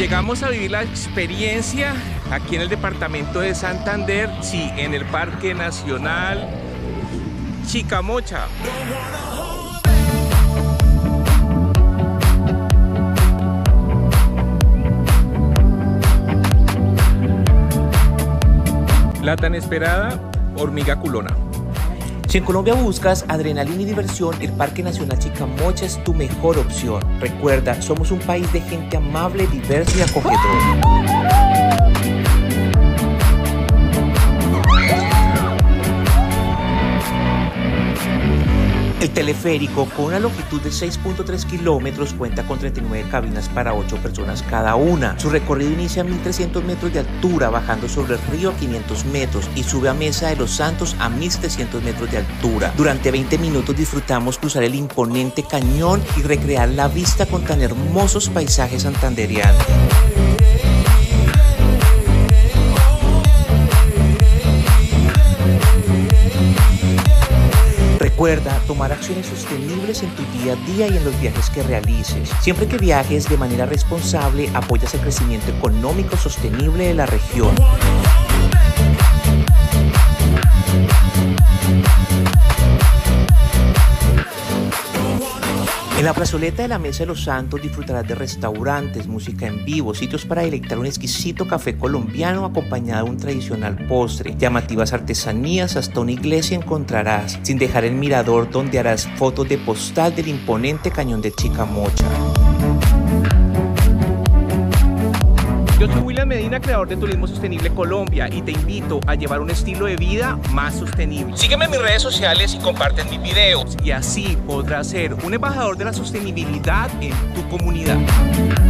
llegamos a vivir la experiencia aquí en el departamento de Santander, sí, en el Parque Nacional Chicamocha. La tan esperada hormiga culona. Si en Colombia buscas adrenalina y diversión, el Parque Nacional Chicamocha es tu mejor opción. Recuerda, somos un país de gente amable, diversa y acogedora. El teleférico, con una longitud de 6.3 kilómetros, cuenta con 39 cabinas para 8 personas cada una. Su recorrido inicia a 1.300 metros de altura, bajando sobre el río a 500 metros y sube a Mesa de los Santos a 1.700 metros de altura. Durante 20 minutos disfrutamos cruzar el imponente cañón y recrear la vista con tan hermosos paisajes santandereanos. Recuerda tomar acciones sostenibles en tu día a día y en los viajes que realices. Siempre que viajes de manera responsable, apoyas el crecimiento económico sostenible de la región. En la plazoleta de la Mesa de los Santos disfrutarás de restaurantes, música en vivo, sitios para deleitar un exquisito café colombiano acompañado de un tradicional postre, llamativas artesanías, hasta una iglesia encontrarás, sin dejar el mirador donde harás fotos de postal del imponente cañón de Chicamocha. Yo soy William Medina, creador de Turismo Sostenible Colombia, y te invito a llevar un estilo de vida más sostenible. Sígueme en mis redes sociales y comparte mis videos, y así podrás ser un embajador de la sostenibilidad en tu comunidad.